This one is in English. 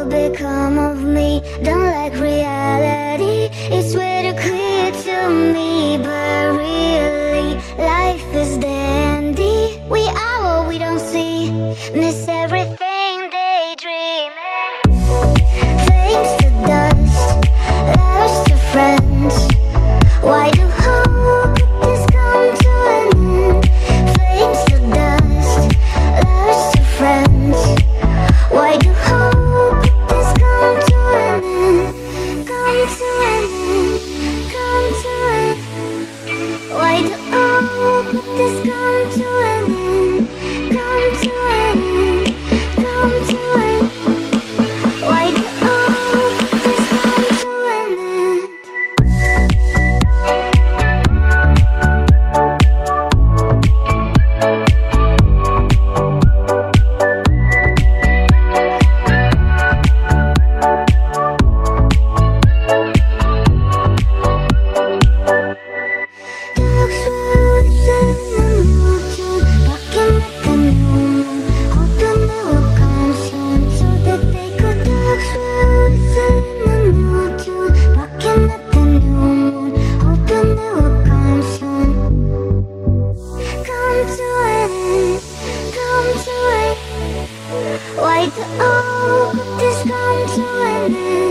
will become of me? Don't like reality, it's way too clear to me. But really, life is dandy. We are what we don't see, miss everything daydreaming. Flames to dust, lovers to friends. Why do hope this come to an end? Flames to dust, lovers to friends. Why do hope this come to an end? Come to an end, come to an end. Why do hope this come to an end? Come to an end, come to an end. Why do hope this come to an end? Why do all this come to an end?